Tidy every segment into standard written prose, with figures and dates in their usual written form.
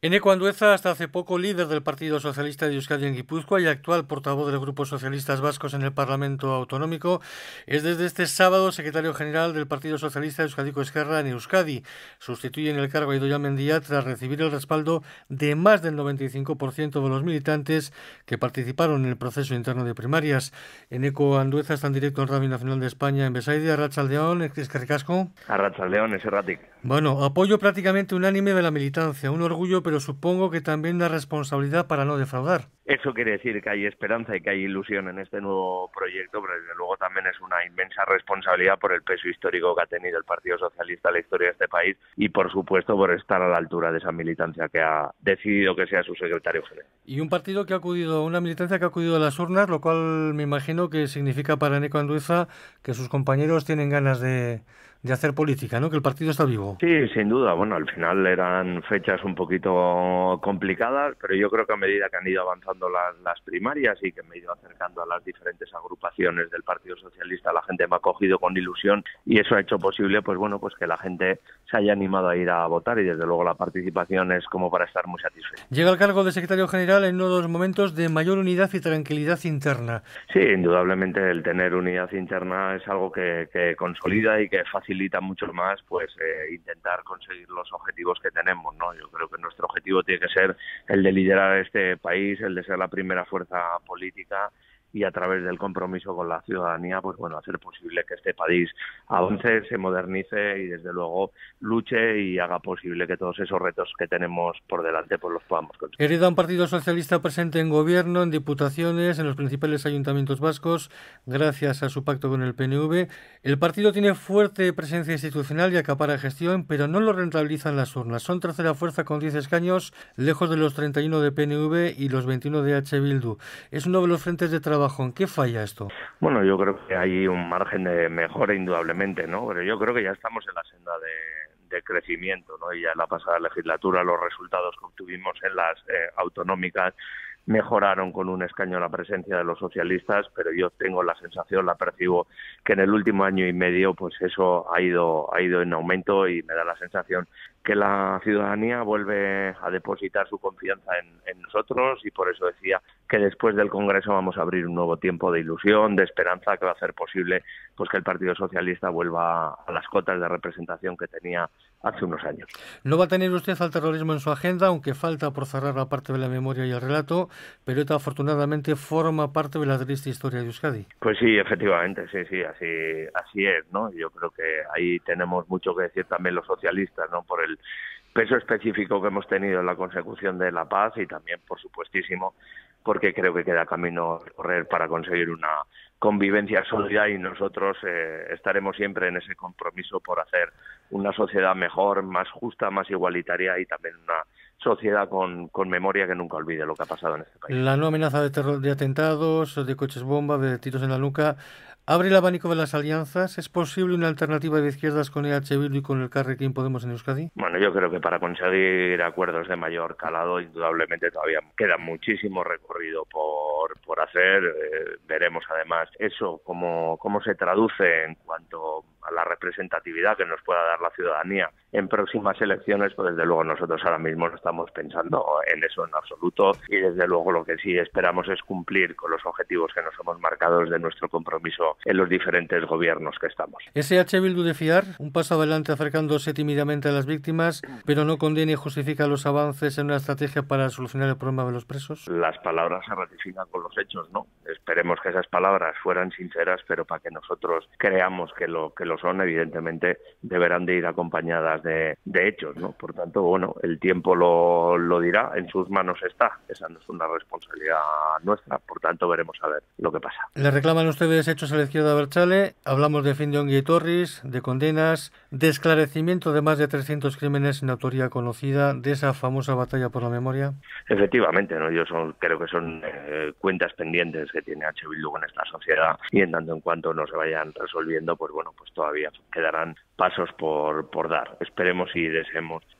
Eneko Andueza, hasta hace poco líder del Partido Socialista de Euskadi en Guipúzcoa y actual portavoz del Grupo Socialistas Vascos en el Parlamento Autonómico, es desde este sábado secretario general del Partido Socialista de Euskadiko Ezkerra en Euskadi. Sustituye en el cargo a Idoia Mendia tras recibir el respaldo de más del 95% de los militantes que participaron en el proceso interno de primarias. Eneko Andueza está en directo en Radio Nacional de España en Besaide. Arratsaldeon, eskerrik asko. Arratsaldeon, eserratik. Bueno, apoyo prácticamente unánime de la militancia, un orgullo, pero supongo que también una responsabilidad para no defraudar. Eso quiere decir que hay esperanza y que hay ilusión en este nuevo proyecto, pero desde luego también es una inmensa responsabilidad por el peso histórico que ha tenido el Partido Socialista en la historia de este país y, por supuesto, por estar a la altura de esa militancia que ha decidido que sea su secretario general. Y un partido que ha acudido, una militancia que ha acudido a las urnas, lo cual me imagino que significa para Eneko Andueza que sus compañeros tienen ganas de hacer política, ¿no? Que el partido está vivo. Sí, sin duda. Bueno, al final eran fechas un poquito complicadas, pero yo creo que a medida que han ido avanzando las primarias y que me he ido acercando a las diferentes agrupaciones del Partido Socialista, la gente me ha cogido con ilusión y eso ha hecho posible, pues bueno, pues que la gente se haya animado a ir a votar y desde luego la participación es como para estar muy satisfecho. Llega al cargo de secretario general en uno de los momentos de mayor unidad y tranquilidad interna. Sí, indudablemente el tener unidad interna es algo que consolida y que facilita mucho más pues intentar conseguir los objetivos que tenemos, ¿no? Yo creo que nuestro objetivo tiene que ser el de liderar este país, el de ser la primera fuerza política y a través del compromiso con la ciudadanía, pues bueno, hacer posible que este país avance, se modernice y desde luego luche y haga posible que todos esos retos que tenemos por delante pues los podamos conseguir. Hereda un Partido Socialista presente en gobierno, en diputaciones, en los principales ayuntamientos vascos, gracias a su pacto con el PNV. El partido tiene fuerte presencia institucional y acapara gestión, pero no lo rentabilizan las urnas. Son tercera fuerza con 10 escaños, lejos de los 31 de PNV y los 21 de H. Bildu. Es uno de los frentes de trabajo. ¿En qué falla esto? Bueno, yo creo que hay un margen de mejora indudablemente, ¿no? Pero yo creo que ya estamos en la senda de crecimiento, ¿no? Y ya en la pasada legislatura los resultados que obtuvimos en las autonómicas mejoraron con un escaño la presencia de los socialistas, pero yo tengo la sensación, la percibo, que en el último año y medio pues eso ha ido en aumento y me da la sensación que la ciudadanía vuelve a depositar su confianza en nosotros y por eso decía que después del Congreso vamos a abrir un nuevo tiempo de ilusión, de esperanza que va a hacer posible pues que el Partido Socialista vuelva a las cotas de representación que tenía hace unos años. No va a tener usted al terrorismo en su agenda, aunque falta por cerrar la parte de la memoria y el relato, pero ETA afortunadamente forma parte de la triste historia de Euskadi. Pues sí, efectivamente, sí, así es, ¿no? Yo creo que ahí tenemos mucho que decir también los socialistas, ¿no? Por el peso específico que hemos tenido en la consecución de la paz y también, por supuestísimo, porque creo que queda camino a recorrer para conseguir una convivencia sólida y nosotros estaremos siempre en ese compromiso por hacer una sociedad mejor, más justa, más igualitaria y también una sociedad con memoria que nunca olvide lo que ha pasado en este país. La no amenaza de terror, de atentados, de coches bomba, de tiros en la nuca, abre el abanico de las alianzas. ¿Es posible una alternativa de izquierdas con EH Bildu y con el Elkarrekin Podemos en Euskadi? Bueno, yo creo que para conseguir acuerdos de mayor calado, indudablemente todavía queda muchísimo recorrido por hacer. Veremos además eso cómo se traduce en cuanto a la representatividad que nos pueda dar la ciudadanía en próximas elecciones, pues desde luego nosotros ahora mismo no estamos pensando en eso en absoluto y desde luego lo que sí esperamos es cumplir con los objetivos que nos hemos marcado desde nuestro compromiso en los diferentes gobiernos que estamos. ¿EH Bildu de fiar? Un paso adelante acercándose tímidamente a las víctimas, pero no condena y justifica los avances en una estrategia para solucionar el problema de los presos. Las palabras se ratifican con los hechos, ¿no? Esperemos que esas palabras fueran sinceras, pero para que nosotros creamos que lo son, evidentemente deberán de ir acompañadas de hechos, ¿no? Por tanto, bueno, el tiempo lo dirá, en sus manos está. Esa no es una responsabilidad nuestra, por tanto veremos a ver lo que pasa. Le reclaman ustedes hechos a la izquierda abertzale, hablamos de fin de Ongi Etorris, de condenas, de esclarecimiento de más de 300 crímenes sin autoría conocida, de esa famosa batalla por la memoria. Efectivamente, ¿no? Creo que son cuentas pendientes que tiene H. Bildu en esta sociedad y en tanto en cuanto no se vayan resolviendo, pues bueno, pues todavía quedarán pasos por dar. Esperemos y deseemos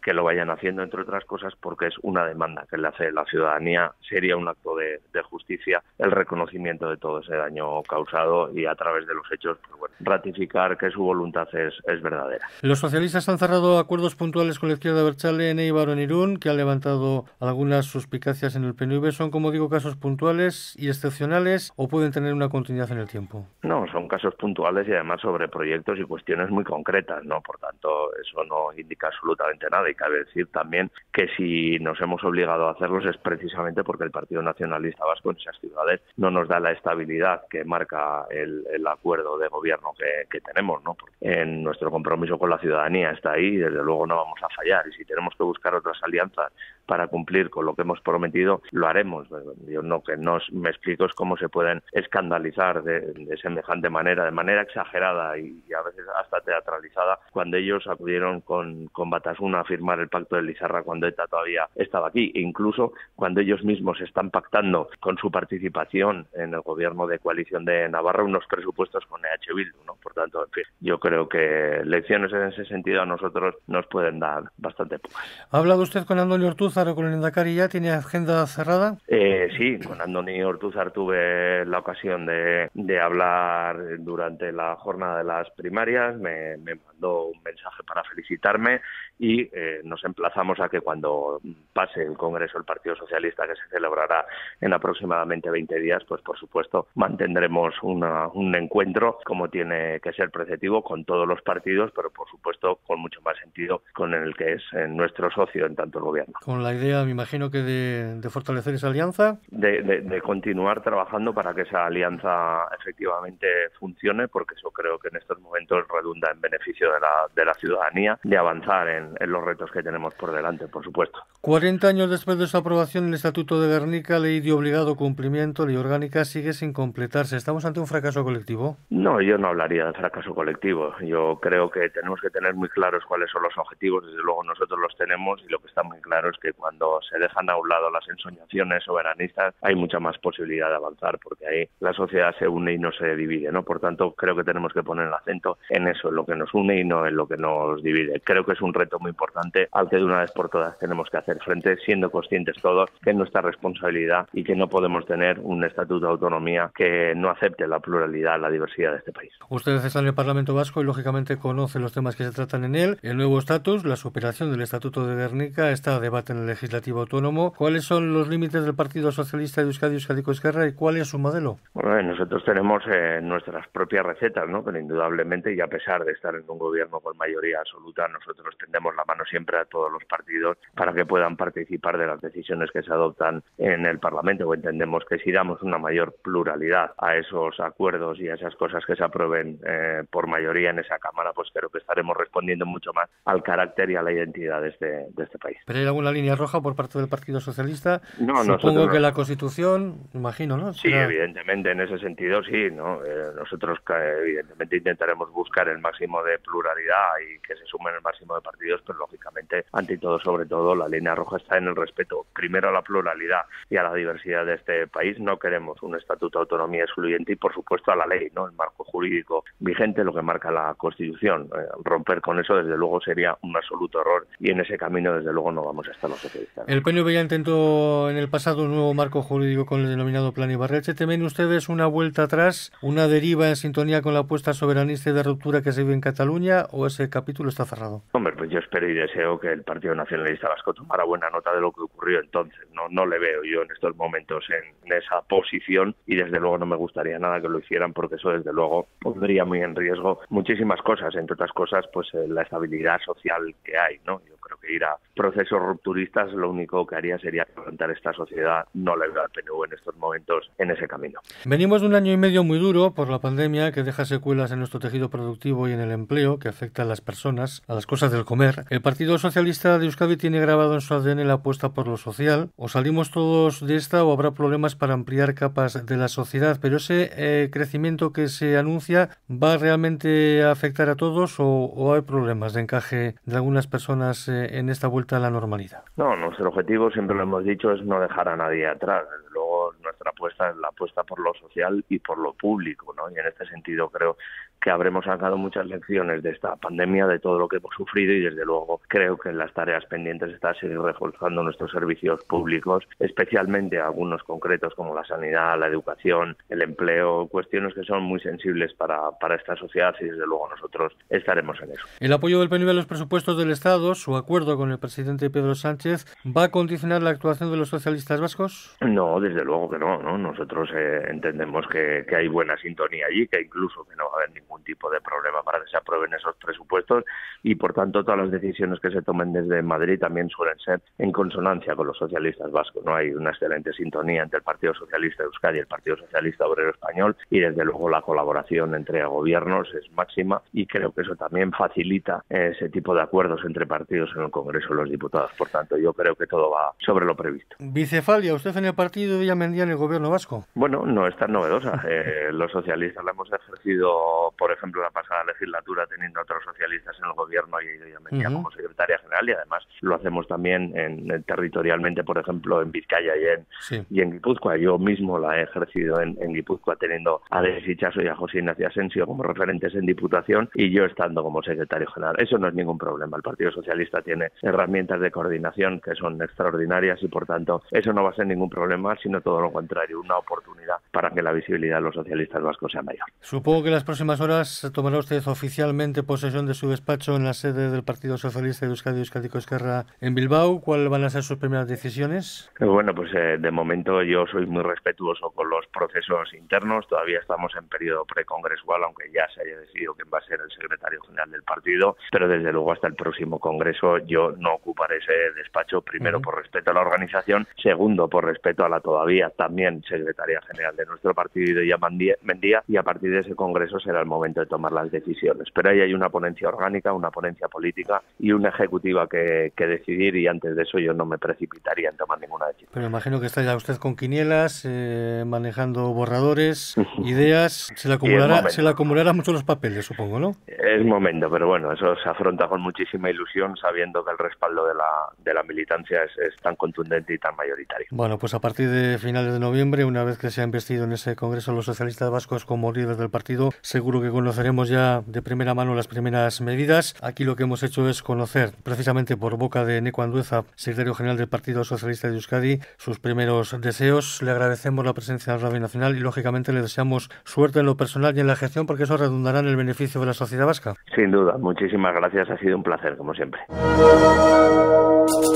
que lo vayan haciendo, entre otras cosas, porque es una demanda que le hace la ciudadanía. Sería un acto de justicia el reconocimiento de todo ese daño causado y a través de los hechos, pues bueno, ratificar que su voluntad es verdadera. Los socialistas han cerrado acuerdos puntuales con la izquierda abertzale en Eibar o en Irún, que han levantado algunas suspicacias en el PNV. ¿Son, como digo, casos puntuales y excepcionales o pueden tener una continuidad en el tiempo? No, son casos puntuales y además sobre proyectos y cuestiones muy concretas, ¿no? Por tanto, eso no indica absolutamente nada y cabe decir también que si nos hemos obligado a hacerlos es precisamente porque el Partido Nacionalista Vasco en esas ciudades no nos da la estabilidad que marca el acuerdo de gobierno que tenemos, ¿no? En nuestro compromiso con la ciudadanía está ahí y desde luego no vamos a fallar, y si tenemos que buscar otras alianzas para cumplir con lo que hemos prometido, lo haremos. Yo no me explico es cómo se pueden escandalizar de semejante manera, de manera exagerada y a veces hasta teatralizada, cuando ellos acudieron con Batasuna a firmar el pacto de Lizarra cuando ETA todavía estaba aquí, e incluso cuando ellos mismos están pactando con su participación en el gobierno de coalición de Navarra unos presupuestos con EH Bildu, ¿no? Por tanto, en fin, yo creo que lecciones en ese sentido a nosotros nos pueden dar bastante pocas. ¿Ha hablado usted con Andoni Ortúzar o con el Lehendakari ya? ¿Tiene agenda cerrada? Sí, con Andoni Ortúzar tuve la ocasión de hablar durante la jornada de las primarias, me mandó un mensaje para felicitarme y nos emplazamos a que cuando pase el Congreso del Partido Socialista, que se celebrará en aproximadamente 20 días, pues por supuesto mantendremos un encuentro como tiene que ser preceptivo con todos los partidos, pero por supuesto con mucho más sentido con el que es nuestro socio en tanto el gobierno. Con la idea, me imagino que de fortalecer esa alianza. De continuar trabajando para que esa alianza efectivamente funcione, porque eso creo que en estos momentos redunda en beneficio de la ciudadanía, de avanzar en los retos que tenemos por delante, por supuesto. 40 años después de su aprobación, el Estatuto de Gernika, ley de obligado cumplimiento, ley orgánica, sigue sin completarse. ¿Estamos ante un fracaso colectivo? No, yo no hablaría de fracaso colectivo. Yo creo que tenemos que tener muy claros cuáles son los objetivos. Desde luego nosotros los tenemos y lo que está muy claro es que cuando se dejan a un lado las ensoñaciones soberanistas hay mucha más posibilidad de avanzar, porque ahí la sociedad se une y no se divide, ¿no? Por tanto, creo que tenemos que poner el acento en eso, en lo que nos une y no en lo que nos divide. Creo que es un reto muy importante al que de una vez por todas tenemos que hacer frente, siendo conscientes todos que es nuestra responsabilidad y que no podemos tener un estatuto de autonomía que no acepte la pluralidad, la diversidad de este país. Usted está en el Parlamento Vasco y lógicamente conoce los temas que se tratan en él. El nuevo estatus, la superación del Estatuto de Gernika, está a debate en el Legislativo Autónomo. ¿Cuáles son los límites del Partido Socialista de Euskadi, Euskadiko Ezkerra, y cuál es su modelo? Bueno, nosotros tenemos nuestras propias recetas, ¿no? Pero indudablemente, y a pesar de estar en un gobierno con mayoría absoluta, nosotros tendemos la mano siempre a todos los partidos para que puedan participar de las decisiones que se adoptan en el Parlamento, o entendemos que si damos una mayor pluralidad a esos acuerdos y a esas cosas que se aprueben por mayoría en esa Cámara, pues creo que estaremos respondiendo mucho más al carácter y a la identidad de este país. ¿Pero hay alguna línea roja por parte del Partido Socialista? No, supongo que la Constitución, imagino, ¿no? Sí, evidentemente, en ese sentido sí, ¿no? Nosotros evidentemente intentaremos buscar el máximo de pluralidad y que se sumen el máximo de partidos, pero lógicamente, ante todo, sobre todo, la línea roja está en el respeto, primero a la pluralidad y a la diversidad de este país. No queremos un estatuto de autonomía excluyente y, por supuesto, a la ley, ¿no? El marco jurídico vigente, lo que marca la Constitución. Romper con eso, desde luego, sería un absoluto error y en ese camino, desde luego, no vamos a estar los socialistas. El PNV ya intentó en el pasado un nuevo marco jurídico con el denominado Plan Ibarretxe. ¿Temen ustedes una vuelta atrás, una deriva en sintonía con la apuesta soberanista y de ruptura que se vive en Cataluña, o ese capítulo está cerrado? Hombre, pues yo espero y deseo que el Partido Nacionalista Vasco tomara buena nota de lo que ocurrió entonces. No le veo yo en estos momentos en esa posición y desde luego no me gustaría nada que lo hicieran, porque eso desde luego pondría muy en riesgo muchísimas cosas, entre otras cosas pues la estabilidad social que hay, ¿no? Yo creo que ir a procesos rupturistas lo único que haría sería quebrantar esta sociedad. No le veo al PNV en estos momentos en ese camino. Venimos de un año y medio muy duro por la pandemia, que deja secuelas en nuestro tejido productivo y en el empleo, que afecta a las personas, a las cosas del comer. El Partido Socialista de Euskadi tiene grabado en su ADN la apuesta por lo social. O salimos todos de esta o habrá problemas para ampliar capas de la sociedad, pero ese crecimiento que se anuncia, ¿va realmente a afectar a todos o hay problemas de encaje de algunas personas en esta vuelta a la normalidad? No, nuestro objetivo, siempre lo hemos dicho, es no dejar a nadie atrás. Desde luego, nuestra apuesta es la apuesta por lo social y por lo público, ¿no? Y en este sentido creo que habremos sacado muchas lecciones de esta pandemia, de todo lo que hemos sufrido, y desde luego creo que en las tareas pendientes está seguir reforzando nuestros servicios públicos, especialmente algunos concretos como la sanidad, la educación, el empleo, cuestiones que son muy sensibles para esta sociedad, y desde luego nosotros estaremos en eso. El apoyo del PNV a los presupuestos del Estado, su acuerdo con el presidente Pedro Sánchez, ¿va a condicionar la actuación de los socialistas vascos? No, desde luego que no, ¿no? Nosotros entendemos que hay buena sintonía allí, que incluso que no va a haber ningún tipo de problema para que se aprueben esos presupuestos, y por tanto todas las decisiones que se tomen desde Madrid también suelen ser en consonancia con los socialistas vascos, ¿no? Hay una excelente sintonía entre el Partido Socialista de Euskadi y el Partido Socialista Obrero Español, y desde luego la colaboración entre gobiernos es máxima, y creo que eso también facilita ese tipo de acuerdos entre partidos en el Congreso de los Diputados. Por tanto, yo creo que todo va sobre lo previsto. Bicefalia, usted en el partido y Mendía en el gobierno vasco. Bueno, no es tan novedosa. Los socialistas la hemos ejercido, por ejemplo, la pasada legislatura, teniendo a otros socialistas en el gobierno y Mendía como secretaria general, y además lo hacemos también territorialmente, por ejemplo, en Vizcaya y en Guipúzcoa. Yo mismo la he ejercido en Guipúzcoa, teniendo a Alex Itxaso y a José Ignacio Asensio como referentes en Diputación, y yo estando como secretario general. Eso no es ningún problema. El Partido Socialista tiene herramientas de coordinación que son extraordinarias, y por tanto eso no va a ser ningún problema, sino todo lo contrario, una oportunidad para que la visibilidad de los socialistas vascos sea mayor. Supongo que en las próximas horas tomará usted oficialmente posesión de su despacho en la sede del Partido Socialista de Euskadi, Euskadiko Ezkerra, en Bilbao. ¿Cuáles van a ser sus primeras decisiones? Bueno, pues de momento yo soy muy respetuoso con los procesos internos. Todavía estamos en periodo precongresual, aunque ya se haya decidido quién va a ser el secretario general del partido, pero desde luego hasta el próximo congreso yo no ocuparé ese despacho, primero por respeto a la organización, segundo por respeto a la todavía también secretaria general de nuestro partido, Idoia Mendía, y a partir de ese congreso será el momento de tomar las decisiones. Pero ahí hay una ponencia orgánica, una ponencia política y una ejecutiva que decidir, y antes de eso yo no me precipitaría en tomar ninguna decisión. Pero imagino que está ya usted con quinielas, manejando borradores, ideas, se le acumulará mucho los papeles, supongo, ¿no? Es momento, pero bueno, eso se afronta con muchísima ilusión, sabiendo que el respaldo de la militancia es tan contundente y tan mayoritario. Bueno, pues a partir de finales de noviembre, una vez que se ha investido en ese Congreso los socialistas vascos como líderes del partido, seguro que conoceremos ya de primera mano las primeras medidas. Aquí lo que hemos hecho es conocer, precisamente por boca de Neco Andueza, secretario general del Partido Socialista de Euskadi, sus primeros deseos. Le agradecemos la presencia en Radio Nacional y, lógicamente, le deseamos suerte en lo personal y en la gestión, porque eso redundará en el beneficio de la sociedad vasca. Sin duda, muchísimas gracias, ha sido un placer, como siempre.